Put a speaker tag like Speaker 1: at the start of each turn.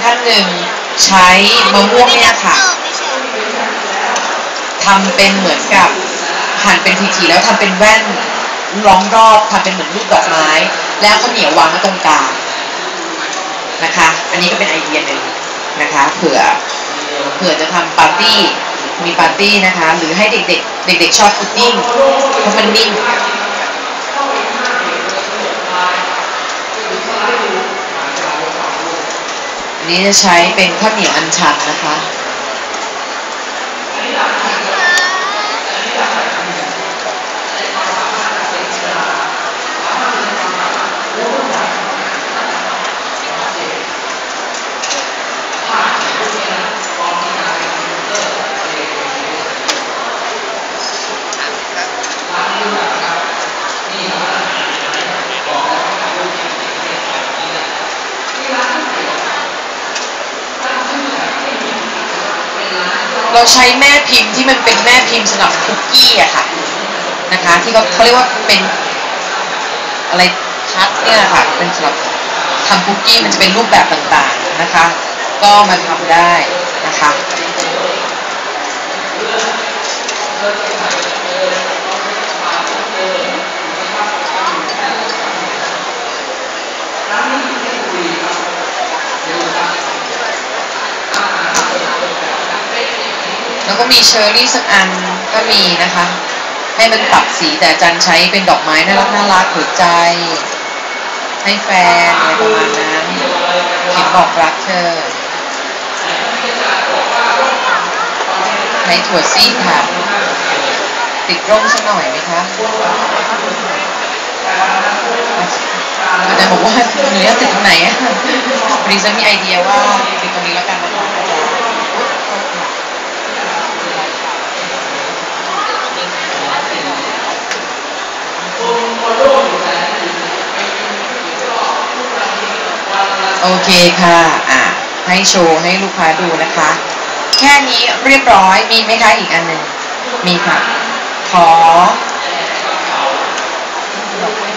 Speaker 1: ท่านหนึ่งใช้มะม่วงเนี่ยค่ะทำเป็นเหมือนกับหั่นเป็นทีๆแล้วทำเป็นแว่นล้อมรอบทำเป็นเหมือนรูปดอกไม้แล้วข้าวเหนียววางไว้ตรงกลางนะคะอันนี้ก็เป็นไอเดียหนึ่งนะคะเผื่อจะทำปาร์ตี้มีปาร์ตี้นะคะหรือให้เด็กๆชอบพุดดิ้งเพราะมันนิ่มอันนี้จะใช้เป็นข้าวเหนียวอัญชันนะคะเราใช้แม่พิมพ์ที่มันเป็นแม่พิมพ์สำหรับคุกกี้อะค่ะนะคะที่เขาเรียกว่าเป็นอะไรคัทเนี่ยค่ะเป็นสำหรับทำคุกกี้มันจะเป็นรูปแบบต่างๆนะคะก็มาทำได้นะคะแล้วก็มีเชอร์รี่สักอันก็มีนะคะให้มันปรับสีแต่จันใช้เป็นดอกไม้น่ารักหัวใจให้แฟนอะไรประมาณนั้นเขียนบอกรักเธอใช้ถั่วซีดค่ะติดร่มสักหน่อยไหมคะอาจารย์บอกว่าหนูจะติดตรงไหนอะวันนี้จะมีไอเดียว่าติดตรงนี้แล้วกันนะคะอาจารย์โอเคค่ะให้โชว์ให้ลูกค้าดูนะคะแค่นี้เรียบร้อยมีไหมคะอีกอันหนึ่งมีค่ะขอ